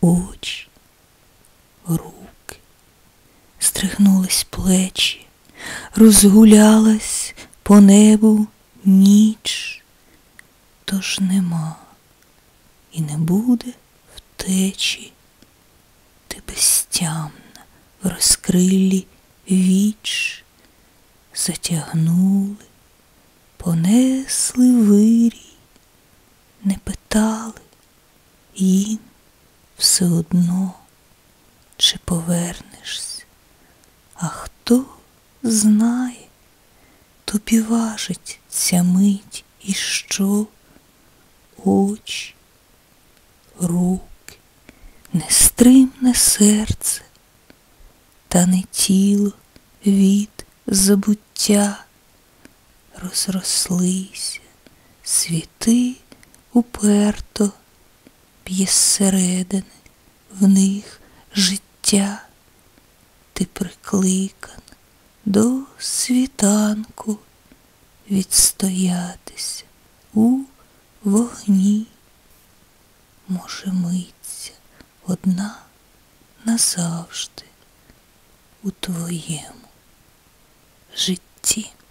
очі, руки, стригнулись плечі, розгулялась по небу ніч. Тож нема і не буде втечі, ти безтямна в розкрилі віч. Затягнули, понесли вирій, не питали, їм все одно, чи повернешся. А хто знає, тобі важить ця мить і що? Очі, руки, нестримне серце, та не тіло від забуття. Розрослися, світи уперто, б'є зсередини в них життя. Ти прикликан до світанку відстоятися у вогні. Може, миться одна назавжди у твоєму житті.